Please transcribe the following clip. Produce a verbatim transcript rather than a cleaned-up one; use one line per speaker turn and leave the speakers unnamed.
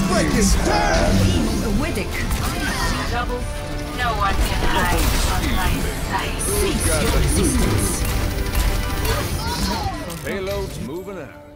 breaking down!
Widdick.
Double. No one can hide on my sight.
Cease your resistance.
Payload's moving out.